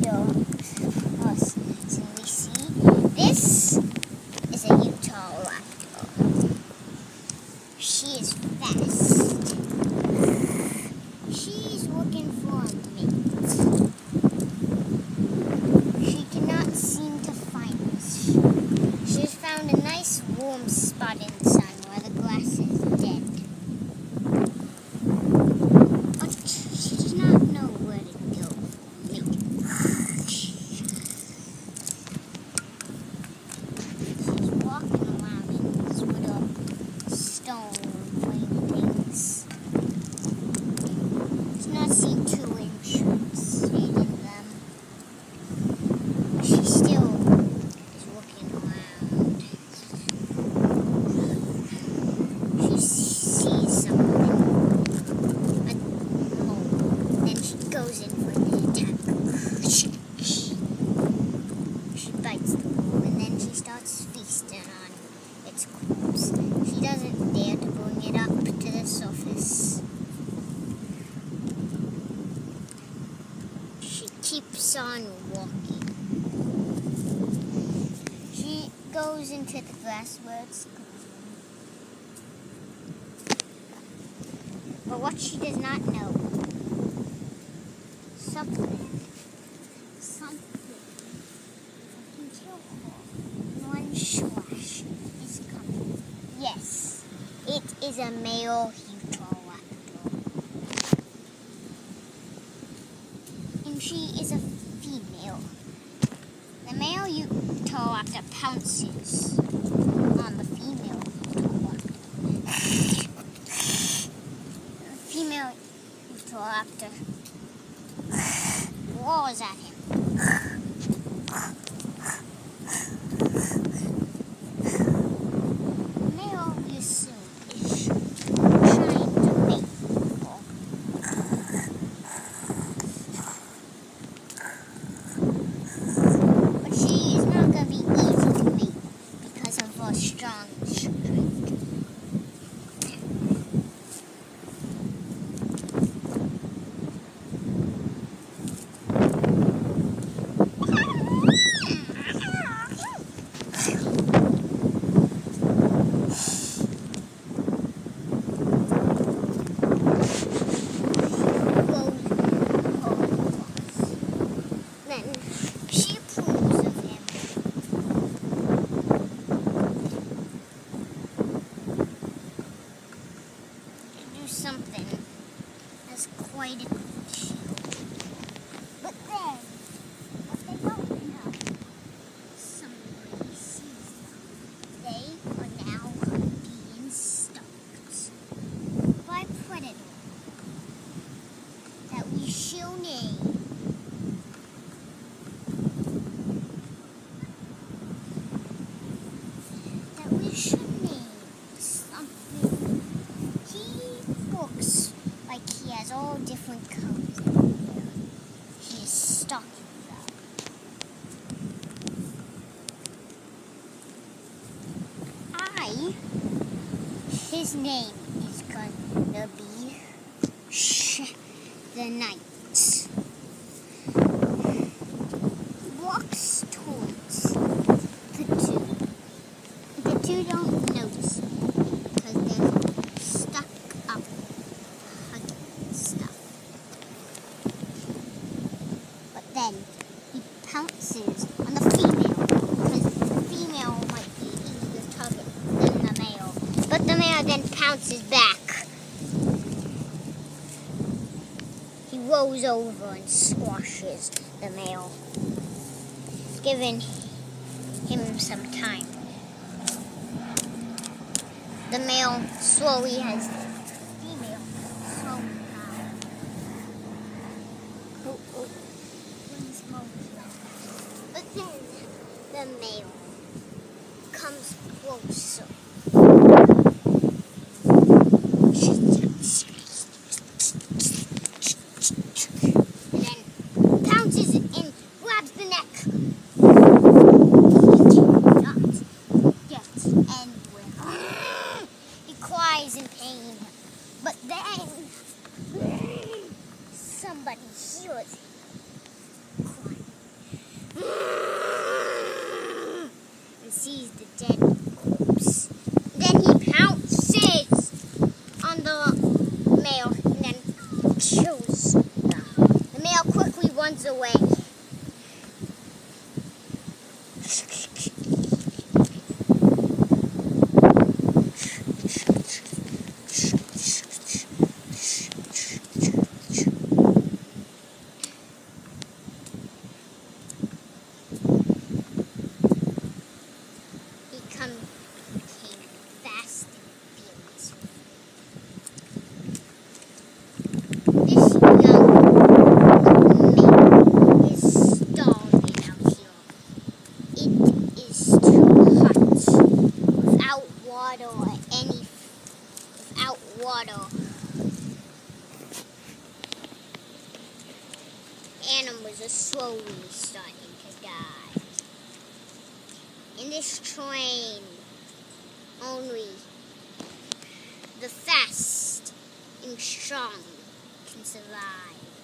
dogs. So we see this is a Utah Raptor. She is fast. She's looking for a mate. She cannot seem to find us. She has found a nice warm spot in the sun where the grass is dead. But she does not know where to go for a mate. She's walking around in these little stone things. Does not seem too interested in them. She still is looking around. She sees something. Then she goes in for the attack. She bites the ball and then she starts feasting on its corpse. She doesn't dare to bring it up to the surface. She keeps on walking. She goes into the grass where it's green. But what she does not know, something that can kill her in one slash is coming. Yes, it is a male Utah Raptor. And she is a female. The male Utah Raptor pounces on the female Utah Raptor. The female Utah Raptor roars at him. The male, you assume, is trying to mate people. But she is not going to be easy to mate because of her strong strength. Then she approves of him. To do something that's quite a good shield. But then, what they don't know, somebody sees them. They are now being stalked by a predator that we shall name something. He looks like he has all different colors everywhere. He is stalking them. His name is gonna be the Knight. Walks towards the two. The two don't notice him because they're stuck up hugging stuff. But then he pounces on the female because the female might be easier to target than the male. But the male then pounces back. He rolls over and squashes the male, giving him some time. The male slowly has the female slowly down. But then the male comes closer. And then pounces and grabs the neck. He cannot get anywhere. He cries in pain. But then somebody hears him crying. male and then kills them. The male quickly runs away. Became fast and furious. This young male is starving out here. It is too hot. Without water, animals are slowly starting to die. In this train, only the fast and strong can survive.